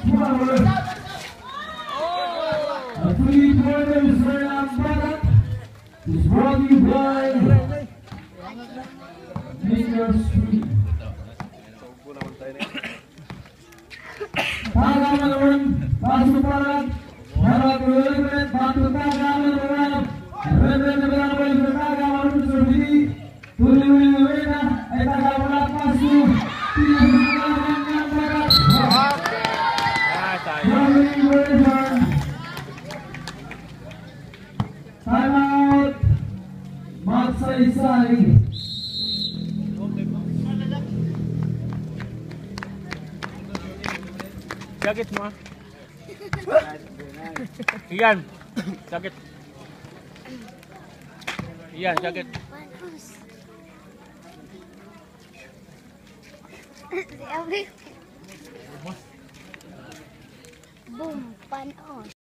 forward. A 3-pointer is Renan Barat. Is brought to you by Mr. Street. Tagaman naman, pasok Barat. Barat ulit, bantu Tagaman naman. Benar-benar naman sa Tagaman naman sa Bili. Tuloy-ulit na, ay Tagaman pasok. Tinagalaman Barat. Time out. Magsaysay. Sakit mo. Iyan. Sakit. Iyan, sakit. Boom, pan on.